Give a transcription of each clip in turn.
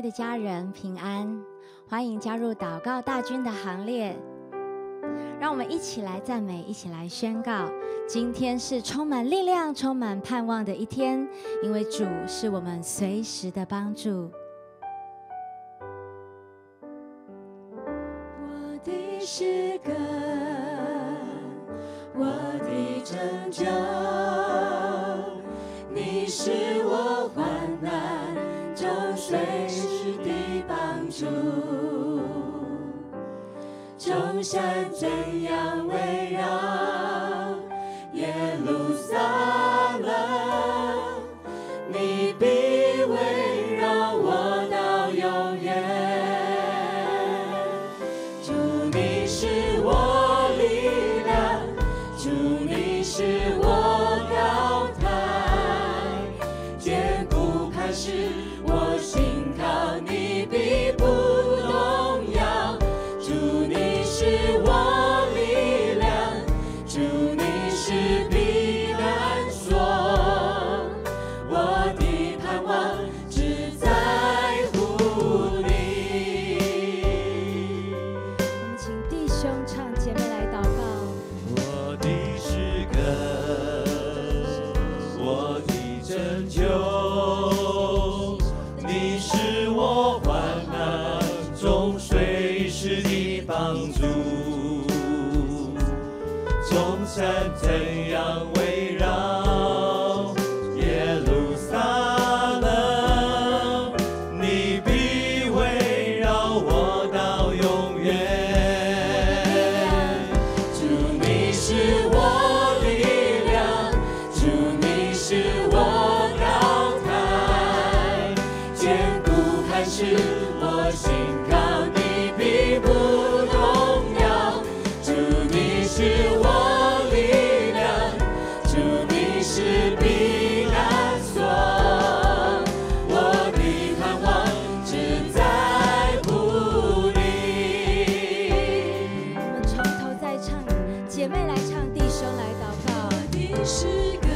的家人平安，欢迎加入祷告大军的行列。让我们一起来赞美，一起来宣告，今天是充满力量、充满盼望的一天，因为主是我们随时的帮助。 我的诗歌，我的拯救，你是我患难中随时的帮助。众山怎样围绕耶路撒冷，你必围绕我到永远。主，你是我力量，主，你是我高台，坚固磐石，我信靠你必不动摇。主，你是我力量，主，你是避难所，我的盼望只在乎你。 我们请弟兄唱，姐妹来祷告。 我的诗歌，我的拯救，你是我患难中随时的帮助。众山怎样围绕耶路撒冷，你必围绕我到永远。主，你是我力量，主，你是我高台，坚固磐石，我信靠你必不动摇。主，你是我力量，主，你是避难所，我的盼望只在乎你。 我们从头再唱，姐妹来唱，弟兄来祷告。 我的诗歌，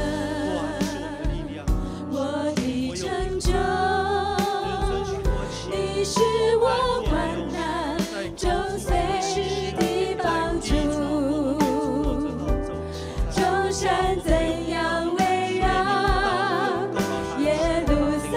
我的拯救，你是我患难中随时的帮助。众山怎样围绕耶路撒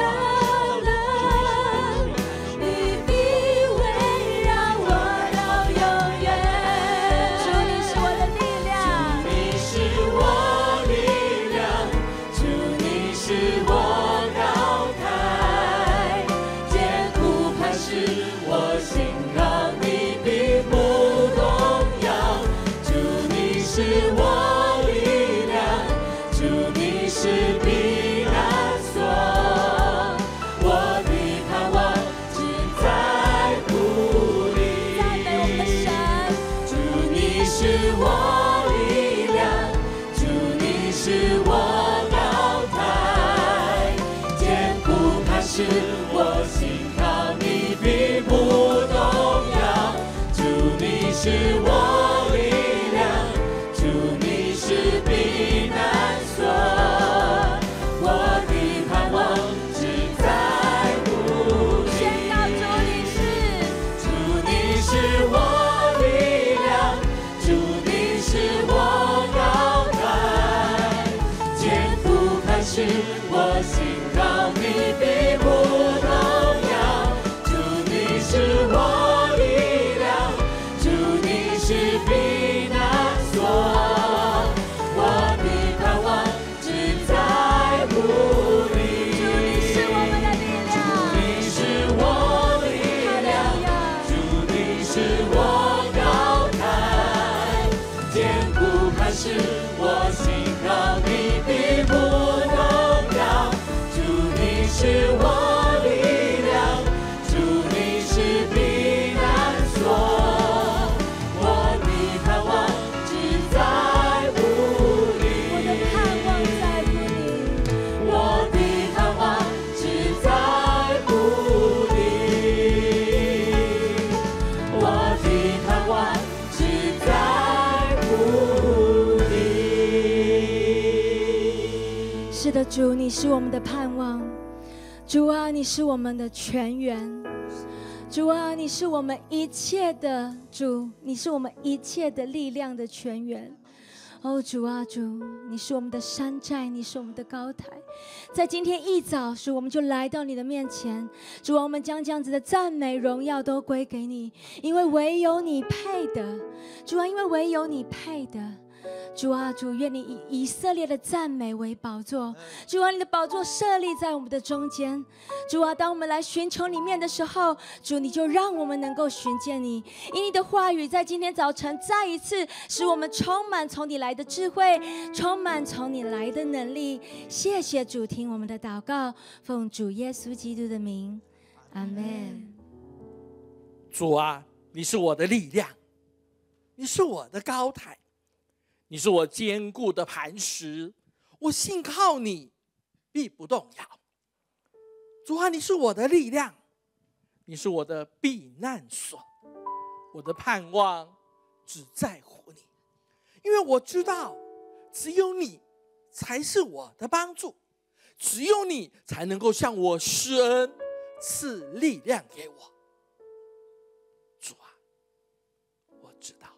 冷，你必围绕我到永远。 主，你是我的力量， 你是我力量，主，你是我高台，坚固磐石，我信靠你必不动摇。主，你是我力量，主，你是避难所，我的盼望只在乎你。 赞美我们的神。 主，你是我力量，主，你是我高台，坚固磐石，我信靠你必不动摇。主，你是我力量，主，你是避难所，我的盼望只在乎你。 宣告主你是， 主，你是我力量，主，你是我高台，坚固磐石，我信靠你必不动摇。主，你是我力量，主，你是避难所，我的盼望只在乎你。 主你是我们的力主， 量。 你是我力量，主，你是我高台，坚固磐石，我信靠你必不动摇。主，你是我力量，主，你是避难所，我的盼望只在乎你。 我的盼望在乎你， 我的盼望只在乎你，我的盼望只在乎你。 是的，主，你是我们的盼望。主啊，你是我们的泉源。 主啊，你是我们一切的主，你是我们一切的力量的泉源。主啊，主，你是我们的山寨，你是我们的高台。在今天一早，主，我们就来到你的面前。主啊，我们将这样子的赞美荣耀都归给你，因为唯有你配的。主啊，因为唯有你配的。主啊，主，愿你以以色列的赞美为宝座。主啊，你的宝座设立在我们的中间。主啊，当我们来寻求你面的时候，主，你就让我们能够寻见你。以你的话语，在今天早晨再一次使我们充满从你来的智慧，充满从你来的能力。谢谢主，听我们的祷告，奉主耶稣基督的名，阿们。 主啊，你是我的力量，你是我的高台，你是我坚固的磐石，我信靠你，必不动摇。主啊，你是我的力量，你是我的避难所，我的盼望只在乎你，因为我知道只有你才是我的帮助，只有你才能够向我施恩，赐力量给我。主啊，我知道，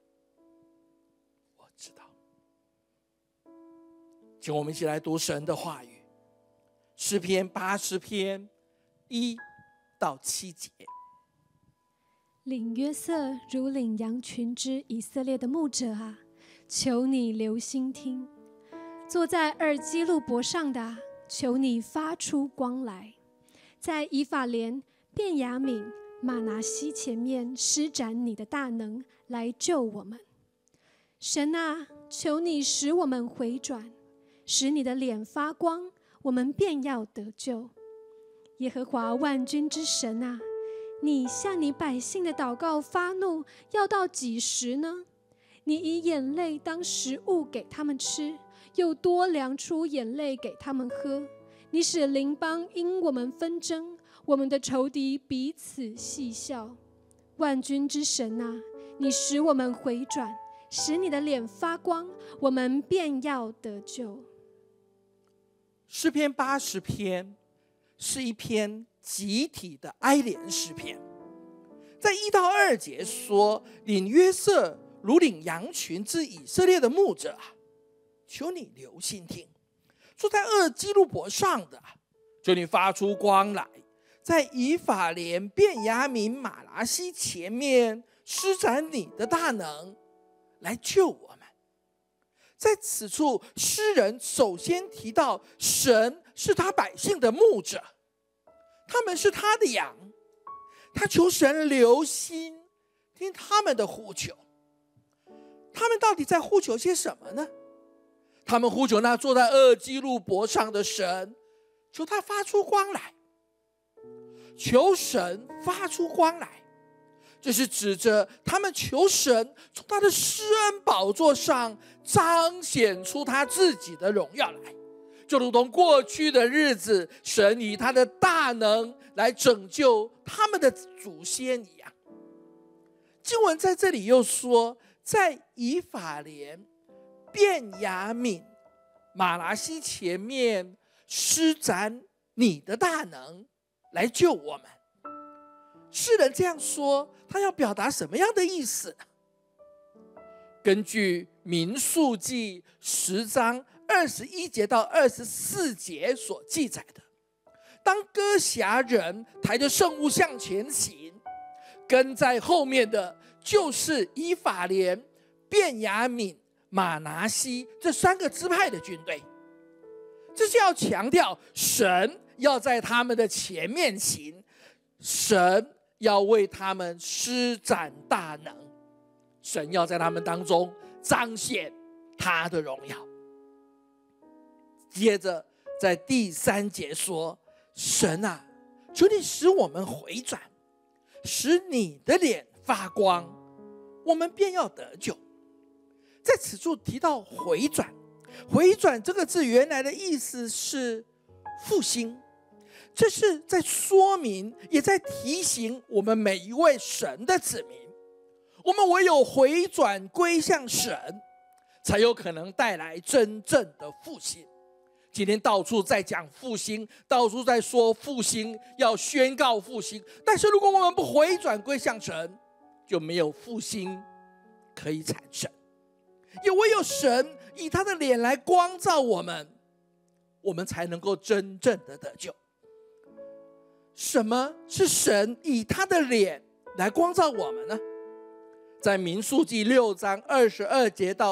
请我们一起来读神的话语，诗篇80篇1到7节。 领约瑟如领羊群之以色列的牧者啊，求你留心听；坐在二基路伯上的啊，求你发出光来，在以法莲、便雅悯、玛拿西前面施展你的大能，来救我们。神啊，求你使我们回转，使你的脸发光，我们便要得救。耶和华万军之神啊，你向你百姓的祷告发怒，要到几时呢？你以眼泪当食物给他们吃，又多量出眼泪给他们喝。你使邻邦因我们纷争，我们的仇敌彼此戏笑。万军之神啊，你使我们回转，使你的脸发光，我们便要得救。 诗篇80篇是一篇集体的哀怜诗篇，在1到2节说，领约瑟如领羊群之以色列的牧者啊，求你留心听；坐在二基路伯上的，求你发出光来，在以法莲、便雅悯、玛拿西前面施展你的大能，来救我们。在此处，诗人首先提到神是他百姓的牧者，他们是他的羊，他求神留心听他们的呼求。他们到底在呼求些什么呢？他们呼求那坐在二基路伯上的神，求他发出光来，求神发出光来。这是指着他们求神从他的施恩宝座上彰显出他自己的荣耀来，就如同过去的日子，神以他的大能来拯救他们的祖先一样。经文在这里又说，在以法莲、便雅悯、玛拿西前面施展你的大能，来救我们。诗人这样说，他要表达什么样的意思呢？根据民数记10章21节到24节所记载的，当歌辖人抬着圣物向前行，跟在后面的就是以法莲、便雅悯、玛拿西这3个支派的军队。这是要强调神要在他们的前面行，神要为他们施展大能，神要在他们当中彰显他的荣耀。接着在第3节说，神啊，求你使我们回转，使你的脸发光，我们便要得救。在此处提到回转，回转这个字原来的意思是复兴，这是在说明，也在提醒我们每一位神的子民，我们唯有回转归向神，才有可能带来真正的复兴。 今天到处在讲复兴，到处在说复兴，要宣告复兴。但是如果我们不回转归向神，就没有复兴可以产生。也唯有神以他的脸来光照我们，我们才能够真正的得救。什么是神以他的脸来光照我们呢？在民数记6章22节到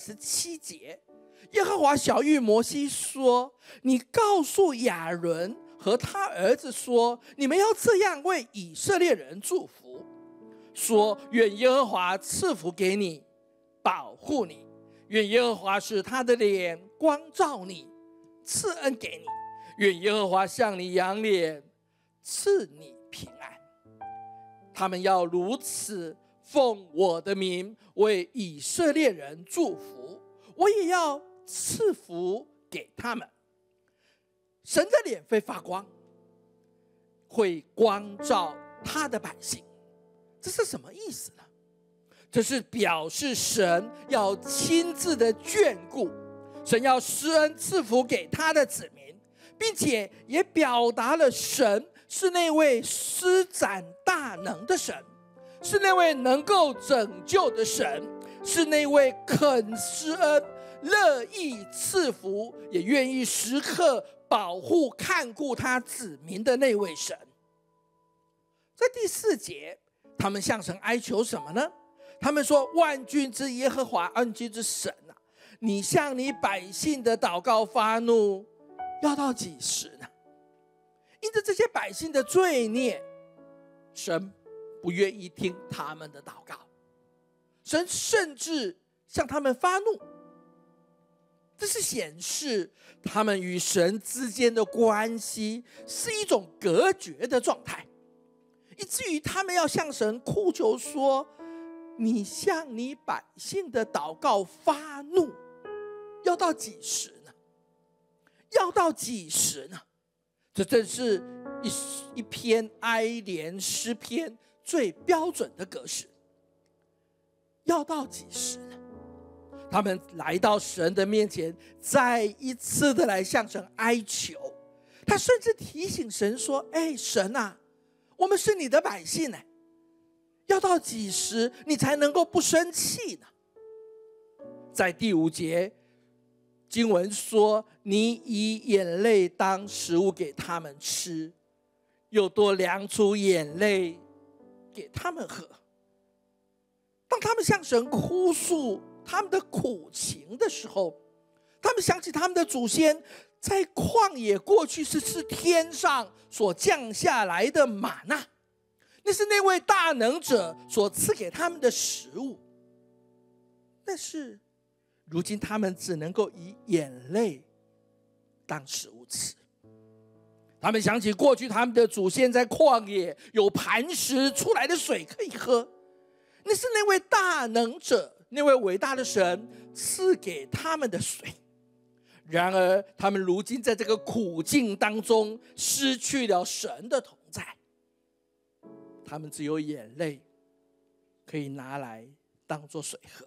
27节，耶和华晓谕摩西说：你告诉亚伦和他儿子说，你们要这样为以色列人祝福，说愿耶和华赐福给你，保护你，愿耶和华使他的脸光照你，赐恩给你，愿耶和华向你扬脸，赐你平安。他们要如此奉我的名为以色列人祝福，我也要赐福给他们。神的脸会发光，会光照他的百姓。这是什么意思呢？这是表示神要亲自的眷顾，神要施恩赐福给他的子民，并且也表达了神是那位施展大能的神，是那位能够拯救的神，是那位肯施恩、乐意赐福，也愿意时刻保护看顾他子民的那位神。在第4节，他们向神哀求什么呢？他们说：万军之耶和华，万军之神啊，你向你百姓的祷告发怒，要到几时呢？因着这些百姓的罪孽，神不愿意听他们的祷告，神甚至向他们发怒。这是显示他们与神之间的关系是一种隔绝的状态，以至于他们要向神哭求说：你向你百姓的祷告发怒，要到几时呢？要到几时呢？这正是一篇哀怜诗篇最标准的格式。要到几时呢？他们来到神的面前，再一次的来向神哀求。他甚至提醒神说：神啊，我们是你的百姓，要到几时你才能够不生气呢？在第5节经文说：你以眼泪当食物给他们吃，又多量出眼泪给他们喝。当他们向神哭诉他们的苦情的时候，他们想起他们的祖先在旷野过去是吃天上所降下来的玛纳，那是那位大能者所赐给他们的食物。但是如今他们只能够以眼泪当食物吃。他们想起过去他们的祖先在旷野有磐石出来的水可以喝，那是那位大能者，那位伟大的神赐给他们的水。然而他们如今在这个苦境当中失去了神的同在，他们只有眼泪可以拿来当作水喝。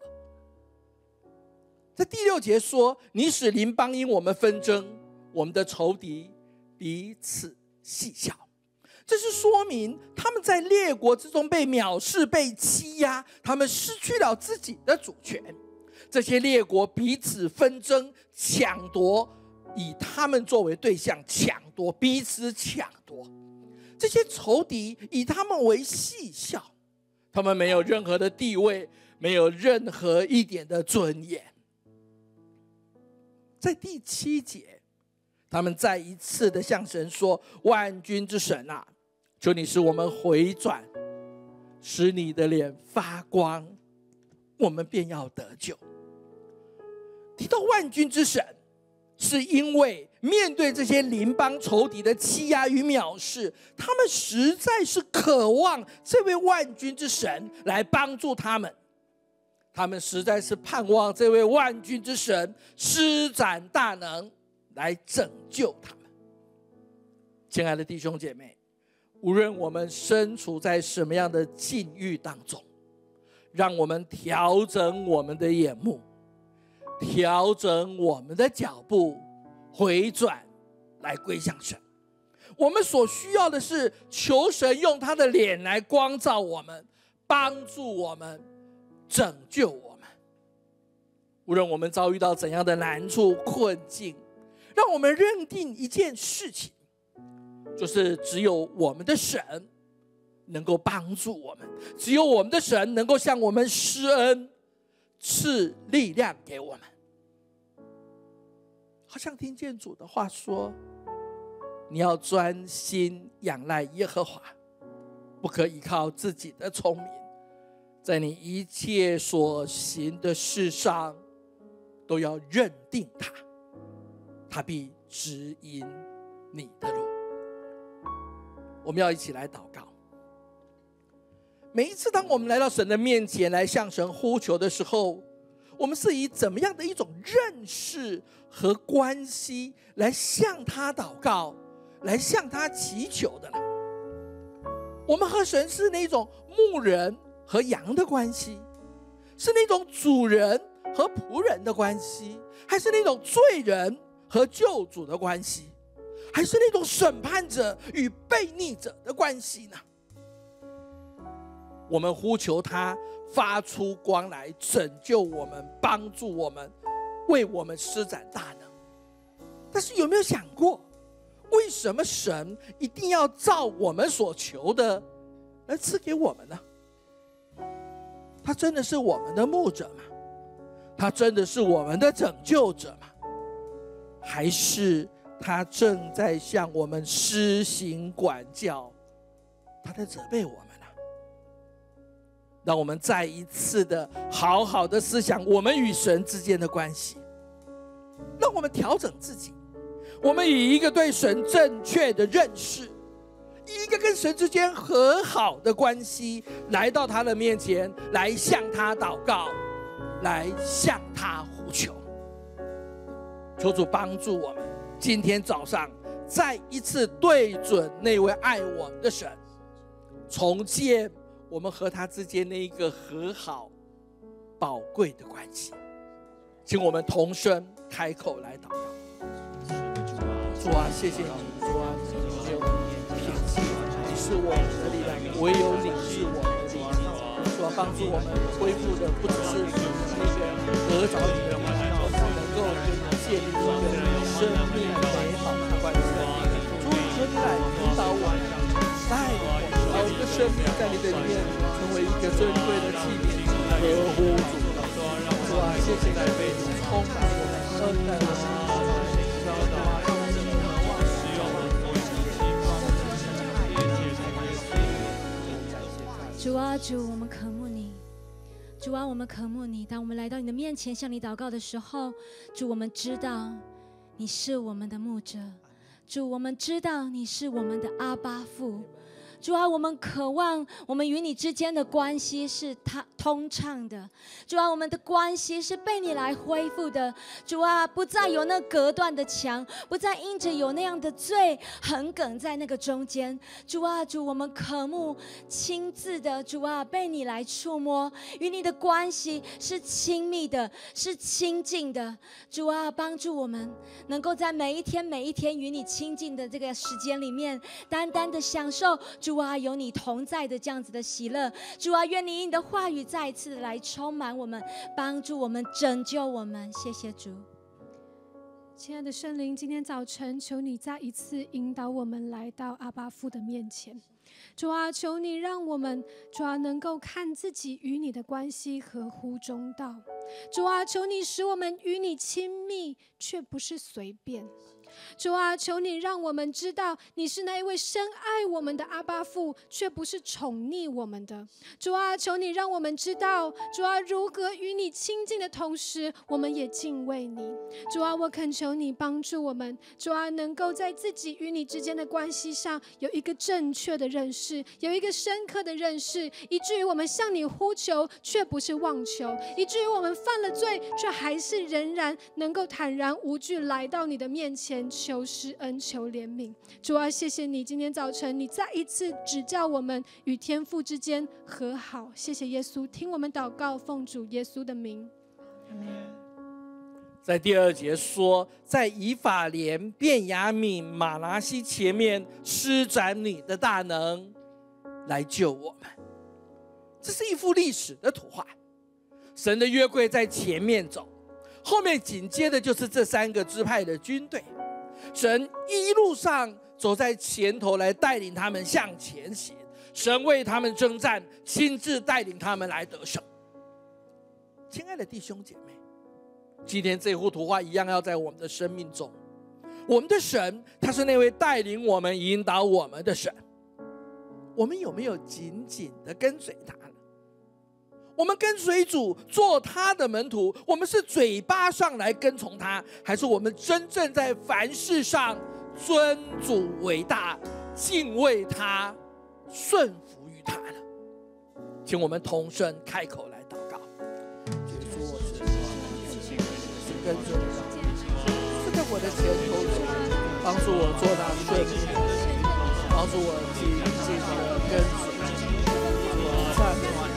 在第6节说：你使邻邦因我们纷争，我们的仇敌彼此戏笑。这是说明他们在列国之中被藐视、被欺压，他们失去了自己的主权。这些列国彼此纷争、抢夺，以他们作为对象抢夺，彼此抢夺。这些仇敌以他们为戏笑，他们没有任何的地位，没有任何一点的尊严。在第7节，他们再一次的向神说：万军之神啊，求你使我们回转，使你的脸发光，我们便要得救。提到万军之神，是因为面对这些邻邦仇敌的欺压与藐视，他们实在是渴望这位万军之神来帮助他们。他们实在是盼望这位万军之神施展大能来拯救他们。亲爱的弟兄姐妹，无论我们身处在什么样的境遇当中，让我们调整我们的眼目，调整我们的脚步， 回转来归向神。我们所需要的是求神用他的脸来光照我们，帮助我们，拯救我们。无论我们遭遇到怎样的难处困境，让我们认定一件事情，就是只有我们的神能够帮助我们，只有我们的神能够向我们施恩，赐力量给我们。好像听见主的话说，你要专心仰赖耶和华，不可依靠自己的聪明，在你一切所行的事上都要认定他，他必指引你的路。我们要一起来祷告。每一次当我们来到神的面前来向神呼求的时候，我们是以怎么样的一种认识和关系来向他祷告，来向他祈求的呢？我们和神是那种牧人和羊的关系，是那种主人和仆人的关系，还是那种罪人和救主的关系，还是那种审判者与悖逆者的关系呢？我们呼求他发出光来拯救我们，帮助我们，为我们施展大能。但是有没有想过，为什么神一定要照我们所求的来赐给我们呢？他真的是我们的牧者吗？他真的是我们的拯救者吗？还是他正在向我们施行管教，他在责备我们呢？让我们再一次的好好的思想我们与神之间的关系，让我们调整自己，我们以一个对神正确的认识，以一个跟神之间和好的关系，来到他的面前，来向他祷告，来向他呼求。求主帮助我们，今天早上再一次对准那位爱我们的神，重建我们和他之间那一个和好宝贵的关系。请我们同声开口来祷告。主啊，谢谢你，主啊，你没有撇弃我们，你是我们的力量，唯有你是我们的力量。主啊，帮助我们恢复的不只是那个得着你的力量，而是能够跟你建立一个生命美好的关系。主，求你来引导我们，带领我们，让我们的生命在你的里面成为一个珍贵的器皿，合乎主的。主啊，谢谢你被你充满我们，恩待我们。 主啊，主，我们渴慕你。主啊，我们渴慕你。当我们来到你的面前向你祷告的时候，主，我们知道你是我们的牧者。主，我们知道你是我们的阿爸父。主啊，我们渴望我们与你之间的关系是通畅的。主啊，我们的关系是被你来恢复的。主啊，不再有那隔断的墙，不再因着有那样的罪横亘在那个中间。主啊，主，我们渴慕亲自的，主啊，被你来触摸，与你的关系是亲密的，是亲近的。主啊，帮助我们能够在每一天每一天与你亲近的这个时间里面，单单的享受主啊有你同在的这样子的喜乐。主啊，愿你以你的话语再一次来充满我们，帮助我们，拯救我们。谢谢主。 亲爱的圣灵，今天早晨求你再一次引导我们来到阿爸父的面前。主啊，求你让我们，主啊，能够看自己与你的关系合乎中道。主啊，求你使我们与你亲密，却不是随便。主啊，求你让我们知道你是那一位深爱我们的阿爸父，却不是宠溺我们的。主啊，求你让我们知道，主啊，如何与你亲近的同时，我们也敬畏你。主啊，我恳求你帮助我们，主啊，能够在自己与你之间的关系上有一个正确的认识，有一个深刻的认识，以至于我们向你呼求，却不是妄求，以至于我们犯了罪，却还是仍然能够坦然无惧来到你的面前，求施恩，求怜悯。主啊，谢谢你，今天早晨你再一次指教我们与天父之间和好。谢谢耶稣，听我们祷告，奉主耶稣的名，阿们。 在第2节说，在以法莲、便雅悯、马拿西前面施展你的大能，来救我们。这是一幅历史的图画。神的约柜在前面走，后面紧接的就是这3个支派的军队。神一路上走在前头来带领他们向前行，神为他们征战，亲自带领他们来得胜。亲爱的弟兄姐妹，今天这幅图画一样要在我们的生命中。我们的神，他是那位带领我们、引导我们的神。我们有没有紧紧的跟随他呢？我们跟随主，做他的门徒，我们是嘴巴上来跟从他，还是我们真正在凡事上尊主为大，敬畏他，顺服于他呢？请我们同声开口来祷告。耶稣，我是跟着你，是在我的前头走，帮助我做到顺利，帮助我紧紧的跟随。我赞美你。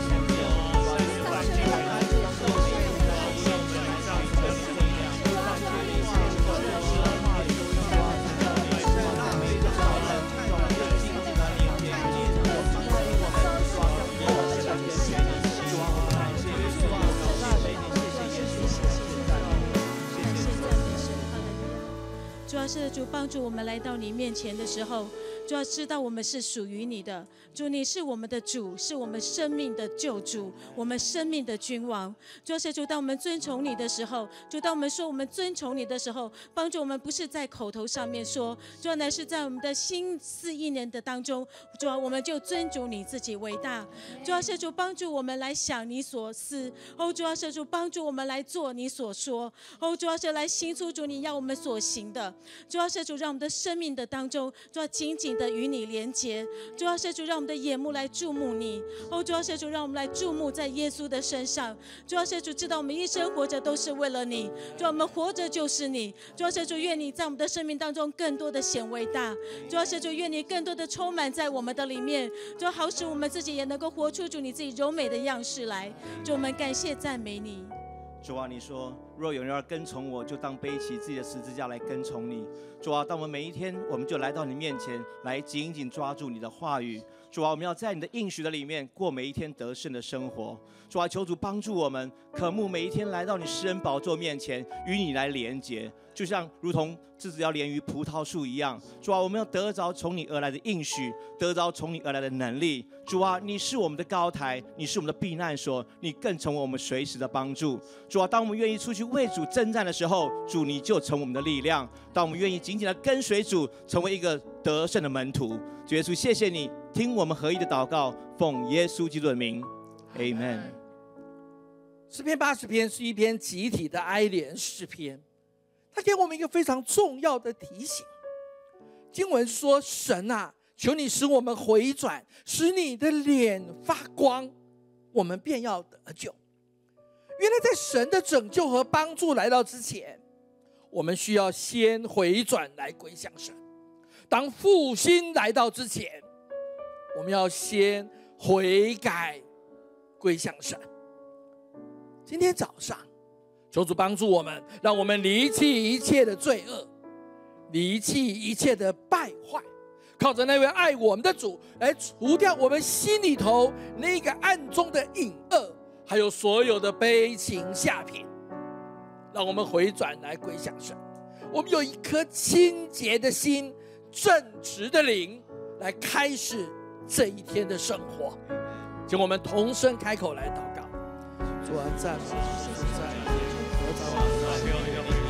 主要是主帮助我们来到你面前的时候，主要知道我们是属于你的。主，你是我们的主，是我们生命的救主，我们生命的君王。主要是主，当我们尊崇你的时候，主，当我们说我们尊崇你的时候，帮助我们不是在口头上面说，主要乃是在我们的心思意念的当中，主要我们就尊主你自己为大。主要是主帮助我们来想你所思，主要是主帮助我们来做你所说，主要是来行出主你要我们所行的。主要是主让我们的生命的当中，主要紧紧的与你连结。主要是主让我们的眼目来注目你，主要是主让我们来注目在耶稣的身上。主要是主知道我们一生活着都是为了你，主要我们活着就是你。主要是主愿你在我们的生命当中更多的显为大。主要是主愿你更多的充满在我们的里面，主要好使我们自己也能够活出主你自己柔美的样式来。主，我们感谢赞美你。 主啊，你说若有人要跟从我，就当背起自己的十字架来跟从你。主啊，当我们每一天，我们就来到你面前，来紧紧抓住你的话语。主啊，我们要在你的应许的里面过每一天得胜的生活。主啊，求主帮助我们，渴慕每一天来到你施恩宝座面前，与你来连结，就像如同枝子要连于葡萄树一样。主啊，我们要得着从你而来的应许，得着从你而来的能力。主啊，你是我们的高台，你是我们的避难所，你更成为我们随时的帮助。主啊，当我们愿意出去为主征战的时候，主你就成我们的力量。当我们愿意紧紧的跟随主，成为一个得胜的门徒。主耶稣，谢谢你听我们合一的祷告，奉耶稣基督的名 ，Amen。 诗篇80篇是一篇集体的哀怜诗篇，它给我们一个非常重要的提醒。经文说：“神啊，求你使我们回转，使你的脸发光，我们便要得救。”原来在神的拯救和帮助来到之前，我们需要先回转来归向神。当复兴来到之前，我们要先悔改归向神。今天早上，求主帮助我们，让我们离弃一切的罪恶，离弃一切的败坏，靠着那位爱我们的主来除掉我们心里头那个暗中的隐恶，还有所有的悲情下品。让我们回转来归向神，我们有一颗清洁的心，正直的灵，来开始这一天的生活。请我们同声开口来祷告。主啊，赞美你，赞美你，得着我们的心，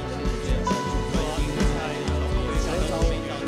得着我们的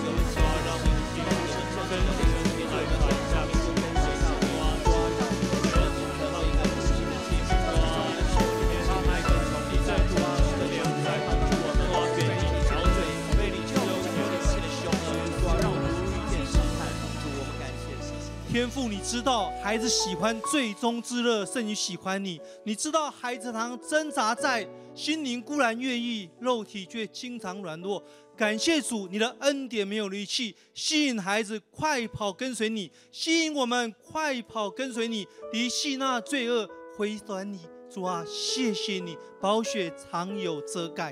天父，你知道孩子喜欢最终之乐胜于喜欢你，你知道孩子常挣扎在心灵固然愿意，肉体却经常软弱。感谢主，你的恩典没有离弃，吸引孩子快跑跟随你，吸引我们快跑跟随你，离弃那罪恶，回转你， 主啊，谢谢你，宝血常有遮盖。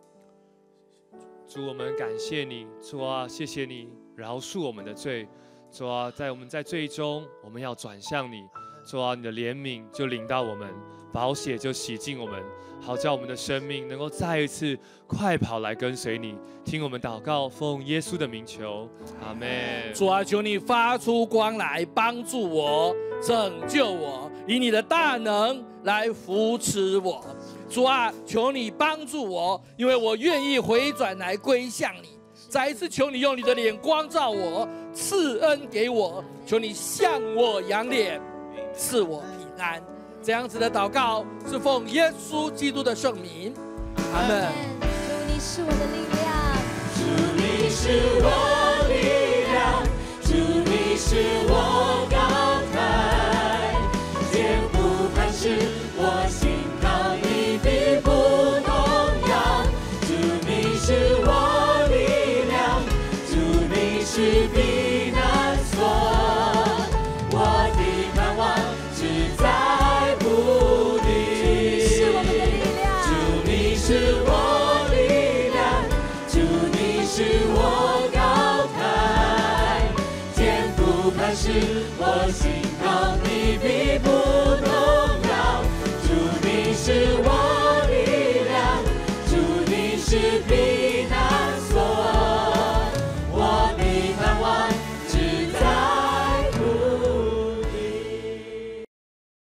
主，我们感谢你，主啊，谢谢你饶恕我们的罪。主啊，我们在罪中，我们要转向你。主啊，你的怜悯就临到我们，宝血就洗净我们，好叫我们的生命能够再一次快跑来跟随你。听我们祷告，奉耶稣的名求，阿们。 主啊，求你发出光来，帮助我，拯救我，以你的大能来扶持我。主啊，求你帮助我，因为我愿意回转来归向你。再一次求你用你的脸光照我，赐恩给我，求你向我扬脸，赐我平安。这样子的祷告是奉耶稣基督的圣名，阿们。 主，你是我的力量， 主你是我力量，主你是我高台，坚固磐石，我心靠你必不动摇。主你是我力量，主你是避难所，我的盼望只在乎你。 是我们的力量， 主你是我力量，主你是我高台，坚固磐石，我心靠你必不